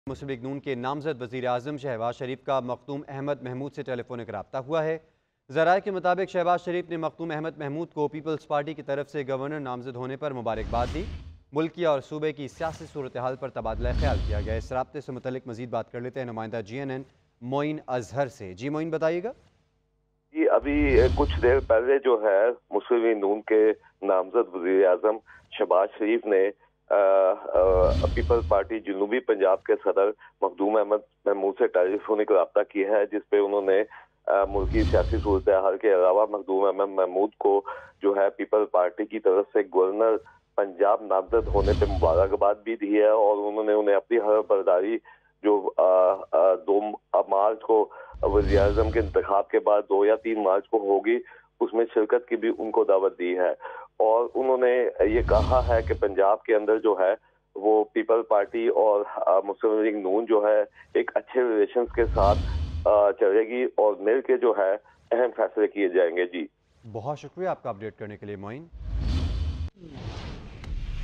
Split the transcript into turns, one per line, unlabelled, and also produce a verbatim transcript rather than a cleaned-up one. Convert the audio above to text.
मुस्लिम league नून के नामजद वज़ीर आज़म शहबाज शरीफ का मखदूम अहमद महमूद से टेलीफोनिक रब्ता हुआ है। ज़राए के मुताबिक शहबाज शरीफ ने मखदूम अहमद महमूद को पीपल्स पार्टी की तरफ से गवर्नर नामजद होने पर मुबारकबाद दी। मुल्की और सूबे की सियासी सूरत हाल पर तबादला ख्याल किया गया। इस रब्ते से मुतल्लिक मजीद बात कर लेते हैं नुमाइंदा G N N Moin Azhar से। जी मोइन, बताइएगा।
जी, अभी कुछ देर पहले जो है मुस्लिम लीग नून के नामजद वज़ीर आज़म शहबाज शरीफ ने पीपल्स पार्टी जनूबी पंजाब के सदर मखदूम अहमद महमूद से टेलीफोनिक रब्ता किया है, जिसपे उन्होंने मुल्की सियासी सूरत हाल के अलावा मखदूम अहमद महमूद को जो है पीपल्स पार्टी की तरफ से गवर्नर पंजाब नामजद होने पर मुबारकबाद भी दी है और उन्होंने उन्हें अपनी हर बर्दारी जो आ, आ, दो मार्च को वज़ीर आज़म के इंतखाब के बाद दो या तीन मार्च को होगी, उसमें शिरकत की भी उनको दावत दी है। और उन्होंने ये कहा है कि पंजाब के अंदर जो है वो पीपल पार्टी और मुस्लिम लीग नून जो है एक अच्छे रिलेशंस के साथ चलेगी और मिल के जो है अहम फैसले किए जाएंगे। जी,
बहुत शुक्रिया आपका अपडेट करने के लिए मोइन।